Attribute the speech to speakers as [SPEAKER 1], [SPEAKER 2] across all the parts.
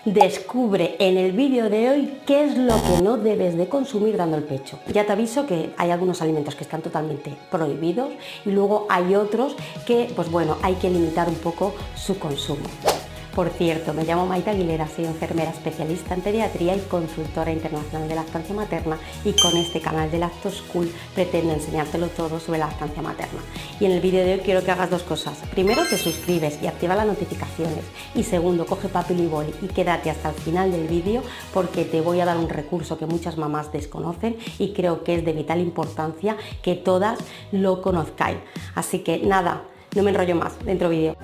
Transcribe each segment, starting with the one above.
[SPEAKER 1] Descubre en el vídeo de hoy qué es lo que no debes de consumir dando el pecho. Ya te aviso que hay algunos alimentos que están totalmente prohibidos y luego hay otros que, pues bueno, hay que limitar un poco su consumo. Por cierto, me llamo Maite Aguilera, soy enfermera especialista en pediatría y consultora internacional de lactancia materna, y con este canal de Lacto School pretendo enseñártelo todo sobre la lactancia materna. Y en el vídeo de hoy quiero que hagas dos cosas. Primero, te suscribes y activa las notificaciones, y segundo, coge papel y boli y quédate hasta el final del vídeo porque te voy a dar un recurso que muchas mamás desconocen y creo que es de vital importancia que todas lo conozcáis. Así que nada, no me enrollo más, dentro vídeo.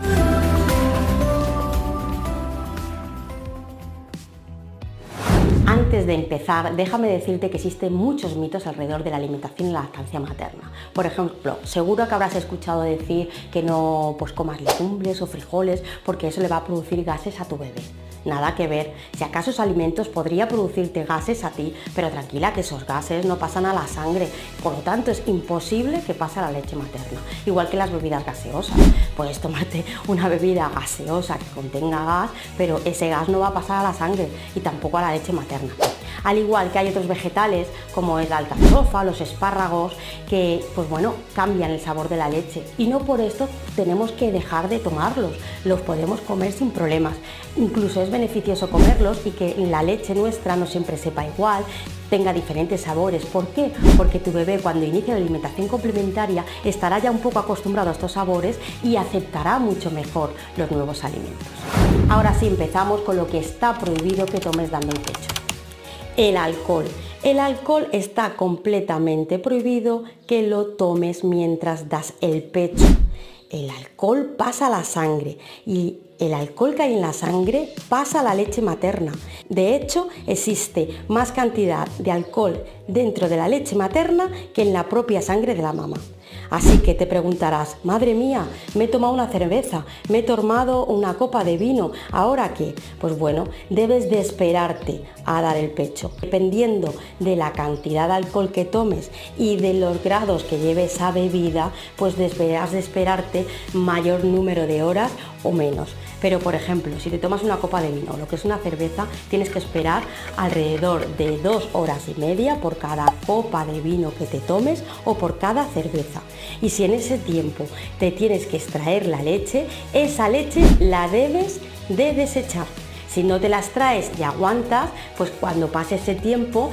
[SPEAKER 1] Antes de empezar, déjame decirte que existen muchos mitos alrededor de la alimentación y la lactancia materna. Por ejemplo, seguro que habrás escuchado decir que no comas legumbres o frijoles porque eso le va a producir gases a tu bebé. Nada que ver, si acaso esos alimentos podría producirte gases a ti, pero tranquila que esos gases no pasan a la sangre, por lo tanto es imposible que pase a la leche materna. Igual que las bebidas gaseosas, puedes tomarte una bebida gaseosa que contenga gas, pero ese gas no va a pasar a la sangre y tampoco a la leche materna. Al igual que hay otros vegetales como es la alcachofa, los espárragos, que pues bueno, cambian el sabor de la leche y no por esto tenemos que dejar de tomarlos, los podemos comer sin problemas. Incluso es beneficioso comerlos y que la leche nuestra no siempre sepa igual, tenga diferentes sabores. ¿Por qué? Porque tu bebé cuando inicie la alimentación complementaria estará ya un poco acostumbrado a estos sabores y aceptará mucho mejor los nuevos alimentos. Ahora sí, empezamos con lo que está prohibido que tomes dando el pecho. El alcohol. El alcohol está completamente prohibido que lo tomes mientras das el pecho. El alcohol pasa a la sangre y el alcohol que hay en la sangre pasa a la leche materna. De hecho, existe más cantidad de alcohol dentro de la leche materna que en la propia sangre de la mamá. Así que te preguntarás, madre mía, me he tomado una cerveza, me he tomado una copa de vino, ¿ahora qué? Pues bueno, debes de esperarte a dar el pecho. Dependiendo de la cantidad de alcohol que tomes y de los grados que lleve esa bebida, pues deberás de esperarte mayor número de horas o menos. Pero por ejemplo, si te tomas una copa de vino, lo que es una cerveza, tienes que esperar alrededor de 2 horas y media por cada copa de vino que te tomes o por cada cerveza. Y si en ese tiempo te tienes que extraer la leche, esa leche la debes de desechar. Si no te la extraes y aguantas, pues cuando pase ese tiempo,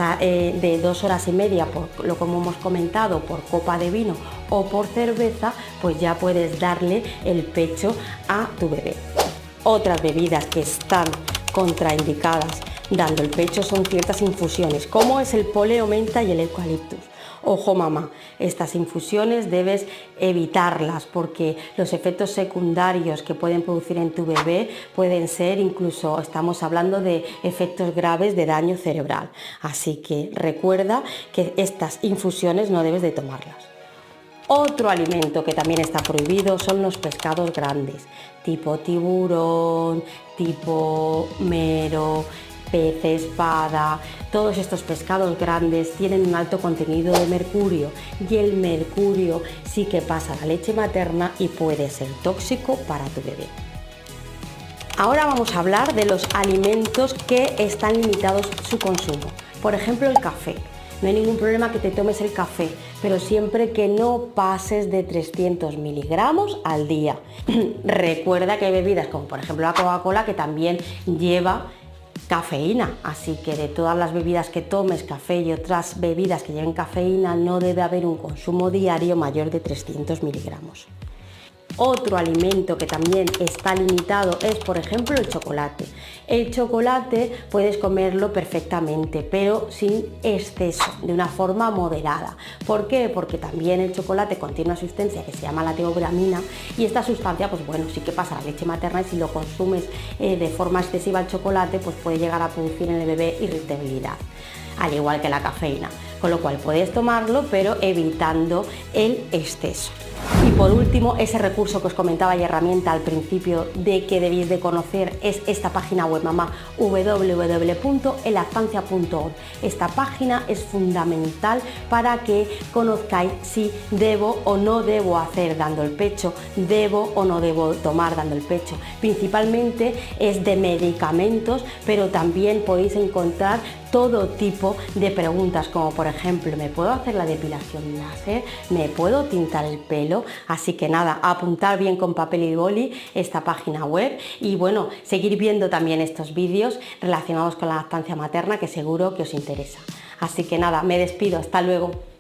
[SPEAKER 1] de 2 horas y media, por lo como hemos comentado, por copa de vino o por cerveza, pues ya puedes darle el pecho a tu bebé. Otras bebidas que están contraindicadas dando el pecho son ciertas infusiones, como es el poleo menta y el eucaliptus. Ojo mamá, estas infusiones debes evitarlas porque los efectos secundarios que pueden producir en tu bebé pueden ser, incluso estamos hablando de efectos graves de daño cerebral. Así que recuerda que estas infusiones no debes de tomarlas. Otro alimento que también está prohibido son los pescados grandes, tipo tiburón, tipo mero, pez espada. Todos estos pescados grandes tienen un alto contenido de mercurio y el mercurio sí que pasa a la leche materna y puede ser tóxico para tu bebé. Ahora vamos a hablar de los alimentos que están limitados su consumo. Por ejemplo, el café. No hay ningún problema que te tomes el café, pero siempre que no pases de 300 miligramos al día. Recuerda que hay bebidas como por ejemplo la Coca-Cola que también lleva cafeína, así que de todas las bebidas que tomes, café y otras bebidas que lleven cafeína, no debe haber un consumo diario mayor de 300 miligramos. Otro alimento que también está limitado es, por ejemplo, el chocolate. El chocolate puedes comerlo perfectamente, pero sin exceso, de una forma moderada. ¿Por qué? Porque también el chocolate contiene una sustancia que se llama la teobramina y esta sustancia, pues bueno, sí que pasa a la leche materna y si lo consumes de forma excesiva el chocolate, pues puede llegar a producir en el bebé irritabilidad, al igual que la cafeína. Con lo cual puedes tomarlo, pero evitando el exceso. Y por último, ese recurso que os comentaba y herramienta al principio de que debéis de conocer es esta página web, mamá, www.elactancia.org. Esta página es fundamental para que conozcáis si debo o no debo hacer dando el pecho, debo o no debo tomar dando el pecho. Principalmente es de medicamentos, pero también podéis encontrar todo tipo de preguntas, como por ejemplo, ¿me puedo hacer la depilación láser? ¿Me puedo tintar el pelo? Así que nada, apuntar bien con papel y boli esta página web y bueno, seguir viendo también estos vídeos relacionados con la lactancia materna que seguro que os interesa. Así que nada, me despido, hasta luego.